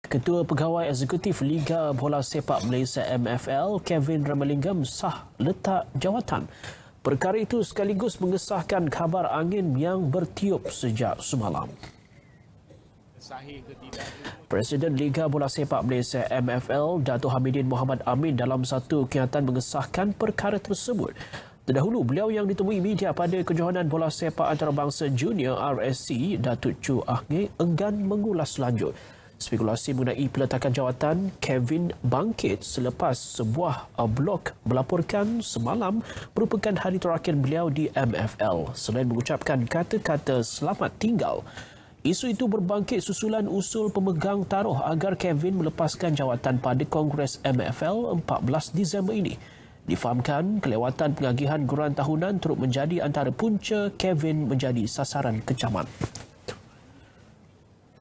Ketua Pegawai Eksekutif Liga Bola Sepak Malaysia MFL, Kevin Ramalingam sah letak jawatan. Perkara itu sekaligus mengesahkan kabar angin yang bertiup sejak semalam. Presiden Liga Bola Sepak Malaysia MFL, Dato' Hamidin Mohamad Amin dalam satu kenyataan mengesahkan perkara tersebut. Terdahulu, beliau yang ditemui media pada Kejohanan Bola Sepak Antarabangsa Junior RSC, Datuk Chu Ahngee enggan mengulas lanjut. Spekulasi mengenai peletakan jawatan Kevin bangkit selepas sebuah blog melaporkan semalam merupakan hari terakhir beliau di MFL. Selain mengucapkan kata-kata selamat tinggal, isu itu berbangkit susulan usul pemegang taruh agar Kevin melepaskan jawatan pada Kongres MFL 14 Disember ini. Difahamkan kelewatan pengagihan guran tahunan turut menjadi antara punca Kevin menjadi sasaran kecaman.